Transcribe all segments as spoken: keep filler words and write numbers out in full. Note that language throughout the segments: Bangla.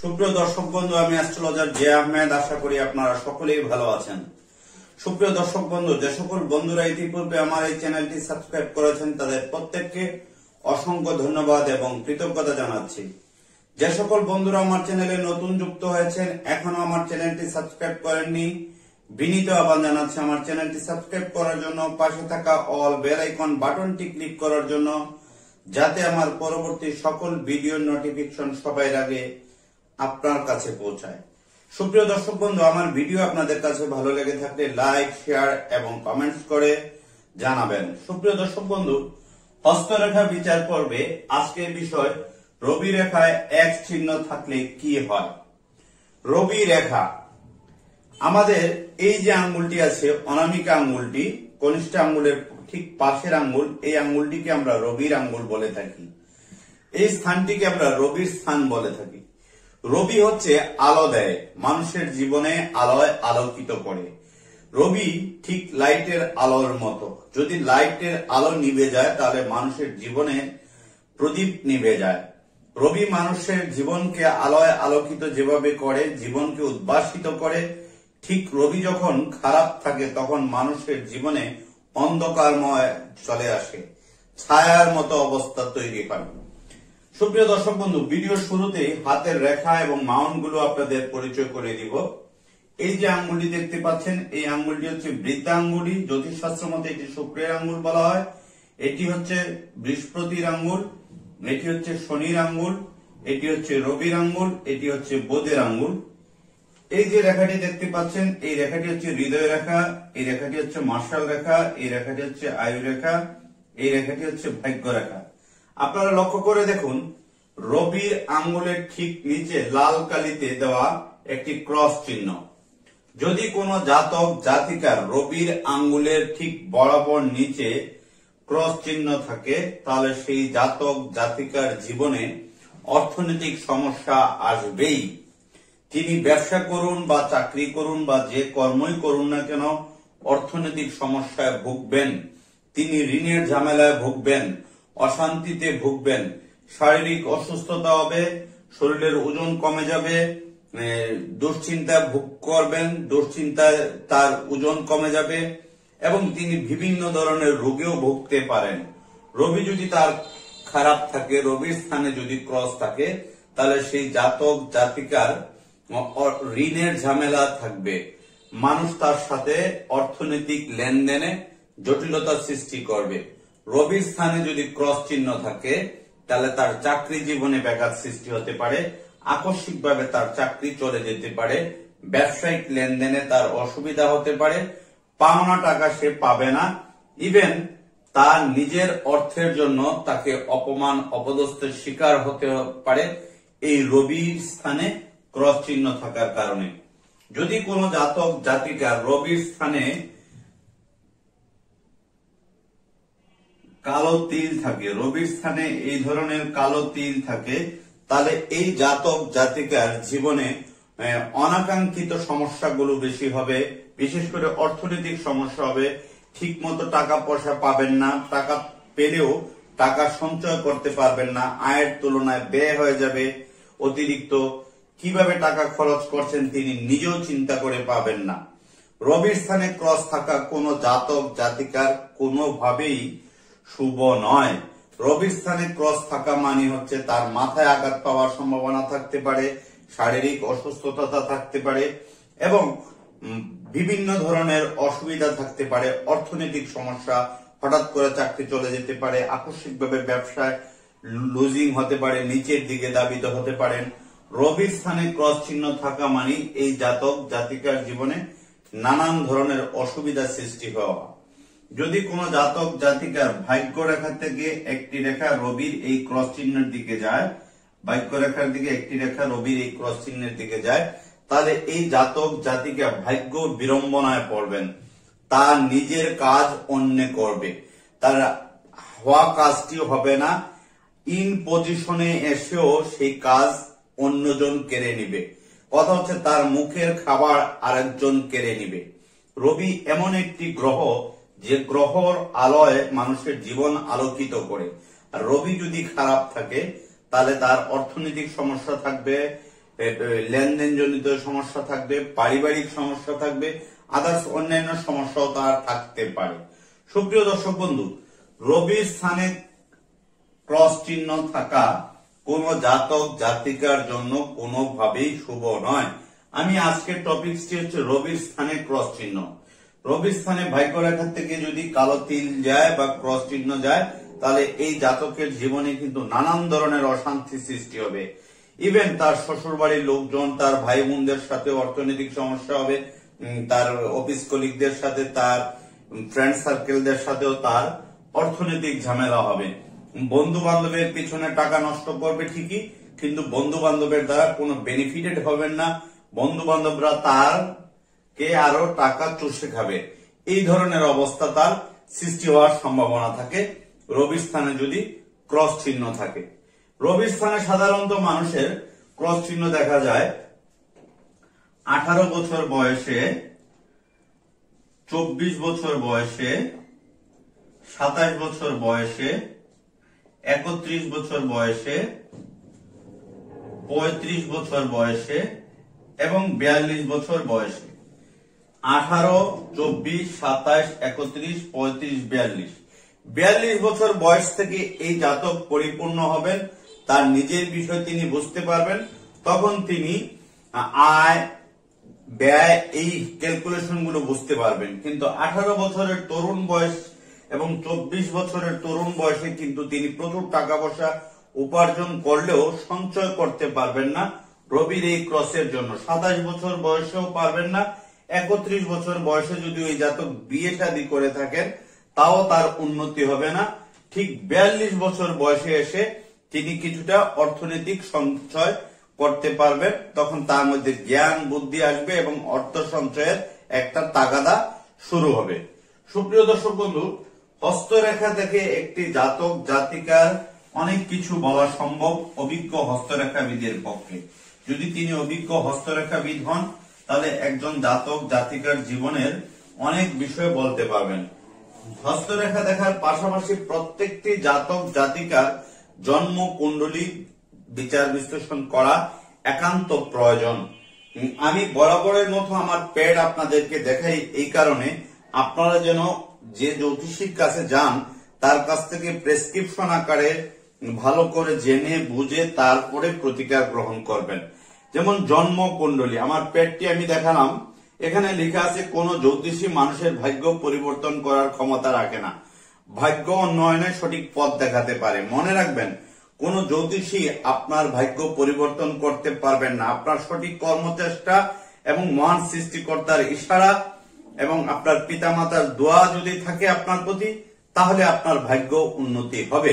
সুপ্রিয় দর্শক বন্ধু, আমি অ্যাস্ট্রোলজার জে আহমেদ। আশা করি আপনারা সকলেই ভালো আছেন। সুপ্রিয় দর্শক বন্ধু, যে সকল বন্ধুরা ইতিপূর্বে আমার এই চ্যানেলটি সাবস্ক্রাইব করেছেন তাদের প্রত্যেককে অসংখ্য ধন্যবাদ এবং কৃতজ্ঞতা জানাচ্ছি। যে সকল বন্ধুরা আমার চ্যানেলে নতুন যুক্ত হয়েছেন, এখনো আমার চ্যানেলটি সাবস্ক্রাইব করেননি, বিনীত আহ্বান জানাচ্ছি আমার চ্যানেলটি সাবস্ক্রাইব করার জন্য, পাশে থাকা অল বেল আইকন বাটনটি ক্লিক করার জন্য, যাতে আমার পরবর্তী সকল ভিডিওর নোটিফিকেশন সবার আগে আপনার কাছে পৌঁছায়। সুপ্রিয় দর্শক বন্ধু, আমার ভিডিও আপনাদের কাছে ভালো লেগে থাকলে লাইক, শেয়ার এবং কমেন্টস করে জানাবেন। সুপ্রিয় দর্শক বন্ধু, হস্তরেখা বিচার পর্বে আজকের বিষয় রবি রেখায় এক চিহ্ন থাকলে কি হয়। রবি রেখা আমাদের এই যে আঙ্গুলটি আছে, অনামিকা আঙ্গুলটি, কনিষ্ঠ আঙ্গুলের ঠিক পাশের আঙ্গুল, এই আঙ্গুলটিকে আমরা রবির আঙ্গুল বলে থাকি। এই স্থানটিকে আমরা রবির স্থান বলে থাকি। রবি হচ্ছে আলো দেয়, মানুষের জীবনে আলোয় আলোকিত করে। রবি ঠিক লাইটের আলোর মতো, যদি লাইটের আলো নিভে যায় তাহলে মানুষের জীবনে প্রদীপ নিভে যায়। রবি মানুষের জীবনকে আলোয় আলোকিত যেভাবে করে, জীবনকে উদ্ভাসিত করে, ঠিক রবি যখন খারাপ থাকে তখন মানুষের জীবনে অন্ধকারময় চলে আসে, ছায়ার মতো অবস্থা তৈরি হয়। সুপ্রিয় দর্শক বন্ধু, ভিডিওর শুরুতেই হাতের রেখা এবং মাউন্ট গুলো আপনাদের পরিচয় করে দিব। এই যে আঙ্গুলটি দেখতে পাচ্ছেন, এই আঙ্গুলটি হচ্ছে বৃদ্ধা আঙ্গুলি। জ্যোতিষশাস্ত্র মতে এটি শুক্রের আঙ্গুল বলা হয়। এটি হচ্ছে বৃহস্পতির আঙ্গুল, এটি হচ্ছে শনির আঙ্গুল, এটি হচ্ছে রবির আঙ্গুল, এটি হচ্ছে বুধের আঙ্গুল। এই যে রেখাটি দেখতে পাচ্ছেন, এই রেখাটি হচ্ছে হৃদয় রেখা, এই রেখাটি হচ্ছে মার্শাল রেখা, এই রেখাটি হচ্ছে আয়ু রেখা, এই রেখাটি হচ্ছে ভাগ্য রেখা। আপনারা লক্ষ্য করে দেখুন, রবির আঙ্গুলের ঠিক নিচে লাল কালিতে দেওয়া একটি ক্রস চিহ্ন। যদি কোনো জাতক জাতিকার রবির আঙ্গুলের ঠিক বরাবর নিচে ক্রস চিহ্ন থাকে, তাহলে সেই জাতক জাতিকার জীবনে অর্থনৈতিক সমস্যা আসবেই। তিনি ব্যবসা করুন বা চাকরি করুন বা যে কর্মই করুন না কেন, অর্থনৈতিক সমস্যায় ভুগবেন, তিনি ঋণের ঝামেলায় ভুগবেন, অশান্তিতে ভুগবেন, শারীরিক অসুস্থতা হবে, শরীরের ওজন কমে যাবে, দুশ্চিন্তায় ভোগ করবেন, দুশ্চিন্তায় তার ওজন কমে যাবে এবং তিনি বিভিন্ন ধরনের রোগেও ভুগতে পারেন। রবি যদি তার খারাপ থাকে, রবির স্থানে যদি ক্রস থাকে, তাহলে সেই জাতক জাতিকার ঋণের ঝামেলা থাকবে, মানুষ তার সাথে অর্থনৈতিক লেনদেনে জটিলতা সৃষ্টি করবে। রবির স্থানে যদি ক্রস চিহ্ন থাকে, তাহলে তার চাকরি জীবনে ব্যাঘাত সৃষ্টি হতে পারে, আকস্মিকভাবে তার চাকরি চলে যেতে পারে, ব্যবসায়িক লেনদেনে তার অসুবিধা হতে পারে, পাওনা টাকা সে পাবে না, ইভেন তার নিজের অর্থের জন্য তাকে অপমান অপদস্থের শিকার হতে পারে এই রবির স্থানে ক্রস চিহ্ন থাকার কারণে। যদি কোনো জাতক জাতিকা রবির স্থানে কালো তিল থাকে, রবির স্থানে এই ধরনের কালো তিল থাকে, তাহলে এই জাতক জাতিকার জীবনে অনাকাঙ্ক্ষিত সমস্যাগুলো বেশি হবে। বিশেষ করে অর্থনৈতিক সমস্যা হবে, ঠিক মতো টাকা পয়সা পাবেন না, টাকা পেলেও টাকা সঞ্চয় করতে পারবেন না, আয়ের তুলনায় ব্যয় হয়ে যাবে অতিরিক্ত। কিভাবে টাকা খরচ করছেন তিনি নিজেও চিন্তা করে পাবেন না। রবির স্থানে ক্রস থাকা কোনো জাতক জাতিকার কোনোভাবেই শুভ নয়। রবির স্থানে ক্রস থাকা মানে হচ্ছে তার মাথায় আঘাত পাওয়ার সম্ভাবনা থাকতে পারে, শারীরিক অসুস্থতা থাকতে পারে এবং বিভিন্ন ধরনের অসুবিধা থাকতে পারে, অর্থনৈতিক সমস্যা, হঠাৎ করে চাকরি চলে যেতে পারে, আকস্মিকভাবে ব্যবসায় লুজিং হতে পারে, নিচের দিকে দাবিত হতে পারেন। রবির স্থানে ক্রস চিহ্ন থাকা মানে এই জাতক জাতিকার জীবনে নানান ধরনের অসুবিধা সৃষ্টি হওয়া। যদি কোনো জাতক জাতিকার ভাগ্য রেখা থেকে একটি রেখা রবির এই ক্রস চিহ্নের দিকে যায়, ভাগ্য রেখার দিকে একটি রেখা রবির এই ক্রস চিহ্নের দিকে যায়, তাহলে এই জাতক জাতিকা ভাগ্য বিড়ম্বনায় পড়বেন। তার নিজের কাজ অন্য করবে, তার হওয়া কাজটিও হবে না, ইন পজিশনে এসেও সেই কাজ অন্যজন কেড়ে নিবে। কথা হচ্ছে তার মুখের খাবার আরেকজন কেড়ে নিবে। রবি এমন একটি গ্রহ যে গ্রহর আলোয় মানুষের জীবন আলোকিত করে। আর রবি যদি খারাপ থাকে তাহলে তার অর্থনৈতিক সমস্যা থাকবে, লেনদেন জনিত সমস্যা থাকবে, পারিবারিক সমস্যা থাকবে, আদার্স অন্যান্য সমস্যাও তার থাকতে পারে। সুপ্রিয় দর্শক বন্ধু, রবির স্থানে ক্রস চিহ্ন থাকা কোন জাতক জাতিকার জন্য কোনোভাবেই শুভ নয়। আমি আজকের টপিকটি হচ্ছে রবির স্থানে ক্রস চিহ্ন। রবির স্থানে ভাগ্যরেখা থেকে যদি কালো তিল যায় বা ক্রস চিহ্ন যায়, তাহলে এই জাতকের জীবনে কিন্তু নানান ধরনের অশান্তি সৃষ্টি হবে। ইভেন তার শ্বশুর বাড়ির লোকজন, তার ভাই বোনদের সাথে অর্থনৈতিক সমস্যা হবে, তার অফিস কলিগদের সাথে, তার ফ্রেন্ড সার্কেলদের সাথেও তার অর্থনৈতিক ঝামেলা হবে। বন্ধু বান্ধবের পিছনে টাকা নষ্ট করবে ঠিকই, কিন্তু বন্ধু বান্ধবের দ্বারা কোনো বেনিফিটেড হবেন না। বন্ধু বান্ধবরা তার কে আরো টাকা চুষে খাবে, এই ধরনের অবস্থা তার সৃষ্টি হওয়ার সম্ভাবনা থাকে রবির স্থানে যদি ক্রস চিহ্ন থাকে। রবির স্থানে সাধারণত মানুষের ক্রস চিহ্ন দেখা যায় আঠারো বছর বয়সে, চব্বিশ বছর বয়সে, সাতাশ বছর বয়সে, একত্রিশ বছর বয়সে, পঁয়ত্রিশ বছর বয়সে এবং বিয়াল্লিশ বছর বয়সে। আঠারো, চব্বিশ, সাতাশ, একত্রিশ, পঁয়ত্রিশ, বিয়াল্লিশ বিয়াল্লিশ বছর বয়স থেকে এই জাতক পরিপূর্ণ হবেন, তার নিজের বিষয় তিনি বুঝতে পারবেন। তখন তিনি আয় ব্যয় এই ক্যালকুলেশন গুলো বুঝতে পারবেন। কিন্তু আঠারো বছরের তরুণ বয়স এবং চব্বিশ বছরের তরুণ বয়সে কিন্তু তিনি প্রচুর টাকা পয়সা উপার্জন করলেও সঞ্চয় করতে পারবেন না রবির এই ক্রসের জন্য। সাতাশ বছর বয়সেও পারবেন না। একত্রিশ বছর বয়সে যদি ওই জাতক বিয়ে শাদী করে থাকেন, তাও তার উন্নতি হবে না। ঠিক বিয়াল্লিশ বছর বয়সে এসে তিনি কিছুটা অর্থনৈতিক সঞ্চয় করতে পারবেন। তখন তার মধ্যে জ্ঞান বুদ্ধি আসবে এবং অর্থ সঞ্চয়ের একটা তাগাদা শুরু হবে। সুপ্রিয় দর্শক বন্ধু, হস্তরেখা থেকে একটি জাতক জাতিকার অনেক কিছু বলা সম্ভব অভিজ্ঞ হস্তরেখাবিদের পক্ষে। যদি তিনি অভিজ্ঞ হস্তরেখাবিদ হন, তাহলে একজন জাতক জাতিকার জীবনের অনেক বিষয় বলতে পারবেন। হস্তরেখা দেখার পাশাপাশি প্রত্যেকটি জাতক জাতিকার জন্ম কুণ্ডলী বিচার বিশ্লেষণ করা একান্ত প্রয়োজন। আমি বরাবরের মতো আমার প্যাড আপনাদেরকে দেখাই এই কারণে, আপনারা যেন যে জ্যোতিষীর কাছে যান তার কাছ থেকে প্রেসক্রিপশন আকারে ভালো করে জেনে বুঝে তারপরে প্রতিকার গ্রহণ করবেন। যেমন জন্ম কুণ্ডলী, আমার প্যাডটি আমি দেখালাম, এখানে লেখা আছে কোন জ্যোতিষী মানুষের ভাগ্য পরিবর্তন করার ক্ষমতা রাখে না, ভাগ্য উন্নয়নের সঠিক পথ দেখাতে পারে। মনে রাখবেন, কোন জ্যোতিষী আপনার ভাগ্য পরিবর্তন করতে পারবেন না। আপনার সঠিক কর্মচেষ্টা এবং মহান সৃষ্টিকর্তার ইশারা এবং আপনার পিতামাতার দোয়া যদি থাকে আপনার প্রতি, তাহলে আপনার ভাগ্য উন্নতি হবে।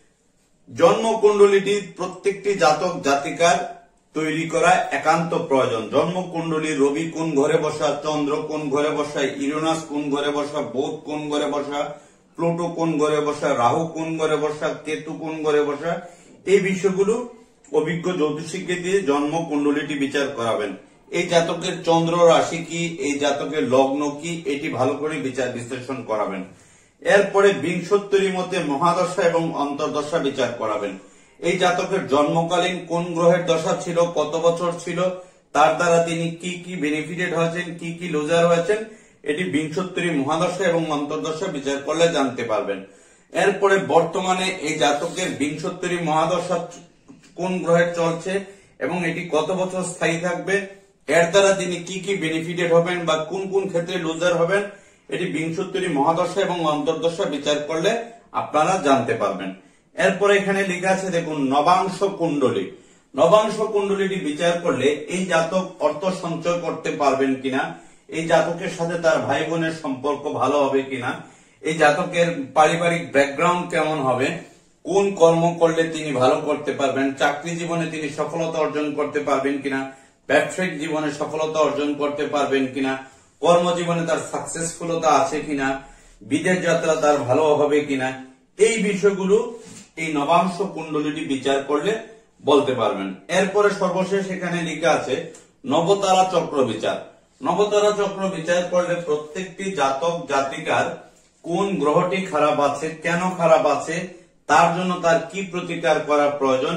জন্ম কুণ্ডলীটি প্রত্যেকটি জাতক জাতিকার তৈরি করা একান্ত প্রয়োজন। জন্ম কুণ্ডলী রবি কোন ঘরে বসা, চন্দ্র কোন ঘরে বসা, ইউরেনাস কোন ঘরে বসা, বুধ কোন ঘরে বসা, প্লুটো কোন ঘরে বসা, রাহু কোন ঘরে বসা, কেতু কোন ঘরে বসা, এই বিষয়গুলো অভিজ্ঞ জ্যোতিষীকে দিয়ে জন্ম কুণ্ডলীটি বিচার করাবেন। এই জাতকের চন্দ্র রাশি কি, এই জাতকের লগ্ন কি, এটি ভালো করে বিচার বিশ্লেষণ করাবেন। এরপরে বিংশোত্তরী মতে মহাদশা এবং অন্তর্দশা বিচার করাবেন। এই জাতকের জন্মকালীন কোন গ্রহের দশা ছিল, কত বছর ছিল, তার দ্বারা তিনি কি কি বেনিফিটেড হয়েছেন, কি কি লুজার হয়েছেন, এটি বিংশোত্তরী মহাদশা এবং অন্তর্দশা বিচার করলে জানতে পারবেন। এরপরে বর্তমানে এই জাতকের বিংশোত্তরী মহাদশা কোন গ্রহের চলছে এবং এটি কত বছর স্থায়ী থাকবে, এর দ্বারা তিনি কি কি বেনিফিটেড হবেন বা কোন কোন ক্ষেত্রে লুজার হবেন, এটি বিংশোত্তরী মহাদশা এবং অন্তর্দশা বিচার করলে আপনারা জানতে পারবেন। এরপরে এখানে লেখা আছে দেখুন নবাংশ কুণ্ডলী। নবাংশ কুণ্ডলীটি বিচার করলে এই জাতক অর্থ সঞ্চয় করতে পারবেন কিনা, এই জাতকের সাথে তার ভাই বোনের সম্পর্ক ভালো হবে কিনা, এই জাতকের পারিবারিক ব্যাকগ্রাউন্ড কেমন হবে, কোন কর্ম করলে তিনি ভালো করতে পারবেন, চাকরি জীবনে তিনি সফলতা অর্জন করতে পারবেন কিনা, ব্যবসায়িক জীবনে সফলতা অর্জন করতে পারবেন কিনা, কর্মজীবনে তার সাকসেসফুলতা আছে কিনা, বিদেশ যাত্রা তার ভালো হবে কিনা, এই বিষয়গুলো এই নবাংশ কুণ্ডলীটি বিচার করলে বলতে পারবেন। এরপরে সর্বশেষ এখানে লেখা আছে নবতারা চক্র বিচার। নবতারা চক্র বিচার করলে প্রত্যেকটি জাতক জাতিকার কোন গ্রহটি খারাপ আছে, কেন খারাপ আছে, তার জন্য তার কি প্রতিকার করা প্রয়োজন,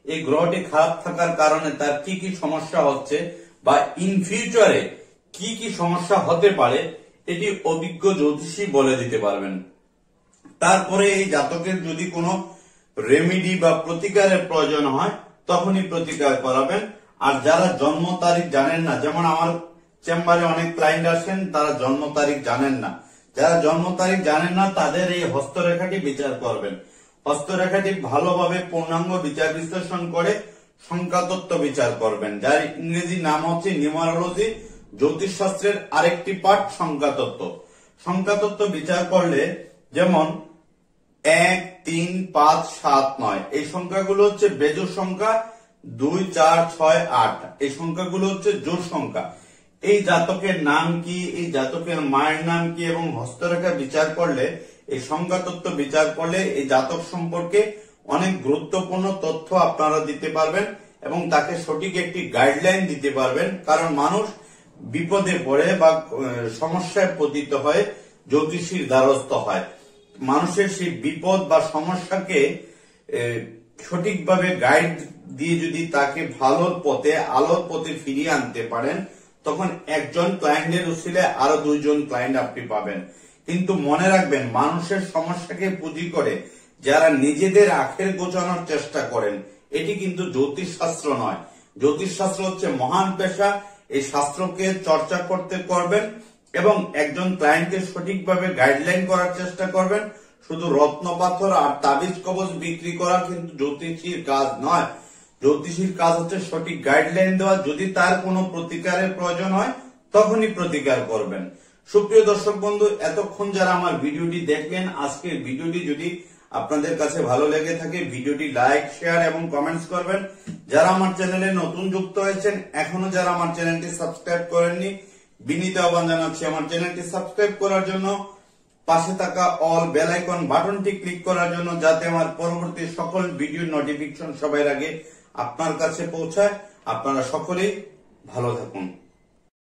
এই গ্রহটি খারাপ থাকার কারণে তার কি কি সমস্যা হচ্ছে বা ইন ফিউচারে কি কি সমস্যা হতে পারে এটি অভিজ্ঞ জ্যোতিষী বলে দিতে পারবেন। তারপরে এই জাতকের যদি কোনো রেমিডি বা প্রতিকারের প্রয়োজন হয় তখনই প্রতিকার করাবেন। আর যারা জন্ম তারিখ জানেন না, যেমন আমার চেম্বারে অনেক ক্লায়েন্ট আসেন তারা জন্ম তারিখ জানেন না, যারা জন্ম তারিখ জানেন না তাদের এই হস্তরেখাটি বিচার করবেন। হস্তরেখাটি ভালোভাবে পূর্ণাঙ্গ বিচার বিশ্লেষণ করে সংখ্যাতত্ত্ব বিচার করবেন, যার ইংরেজি নাম হচ্ছে নিউমারোলজি। জ্যোতিষ শাস্ত্রের আরেকটি পাঠ সংখ্যাতত্ত্ব। সংখ্যাতত্ত্ব বিচার করলে যেমন এক, তিন, পাঁচ, সাত, নয় এই সংখ্যাগুলো হচ্ছে বেজোড় সংখ্যা, দুই, চার, ছয়, আট এই সংখ্যাগুলো হচ্ছে জোড় সংখ্যা। এই জাতকের নাম কি, এই জাতকের মায়ের নাম কি এবং হস্তরেখা বিচার করলে, এই সংখ্যাতত্ত্ব বিচার করলে এই জাতক সম্পর্কে অনেক গুরুত্বপূর্ণ তথ্য আপনারা দিতে পারবেন এবং তাকে সঠিক একটি গাইডলাইন দিতে পারবেন। কারণ মানুষ বিপদে পড়ে বা সমস্যায় পতিত হয় জ্যোতিষীর দ্বারস্থ হয়। মানুষের সেই বিপদ বা সমস্যাকে সঠিকভাবে গাইড দিয়ে যদি তাকে ভালোর পথে আলোর পথে ফিরিয়ে আনতে পারেন তখন একজন ক্লায়েন্টের উসিলে আরো দুইজন ক্লায়েন্ট আপনি পাবেন। কিন্তু মনে রাখবেন, মানুষের সমস্যাকে পুঁজি করে যারা নিজেদের আখের গোছানোর চেষ্টা করেন এটি কিন্তু জ্যোতিষ শাস্ত্র নয়। জ্যোতিষ শাস্ত্র হচ্ছে মহান পেশা। এই শাস্ত্রকে চর্চা করতে করবেন এবং একজন ক্লায়েন্টকে সঠিকভাবে গাইডলাইন করার চেষ্টা করবেন। শুধু রত্ন পাথর আর তাবিজ কবচ বিক্রি করা কিন্তু জ্যোতিষীর কাজ নয়। জ্যোতিষীর কাজ হচ্ছে সঠিক গাইডলাইন দেওয়া। যদি তার কোনো প্রতিকারের প্রয়োজন হয় তখনই প্রতিকার করবেন। সুপ্রিয় দর্শক বন্ধু, এতক্ষণ যারা আমার ভিডিওটি দেখলেন, আজকের ভিডিওটি যদি আপনাদের কাছে ভালো লেগে থাকে ভিডিওটি লাইক, শেয়ার এবং কমেন্টস করবেন। যারা আমার চ্যানেলে নতুন যুক্ত হয়েছেন, এখনো যারা আমার চ্যানেলটি সাবস্ক্রাইব করেননি, বিনীত আহ্বান জানাচ্ছি আমার চ্যানেলটি সাবস্ক্রাইব করার জন্য, পাশে থাকা অল বেল আইকন বাটনটি ক্লিক করার জন্য, যাতে আমার পরবর্তী সকল ভিডিও নোটিফিকেশন সবার আগে আপনার কাছে পৌঁছায়। আপনারা সকলেই ভালো থাকুন।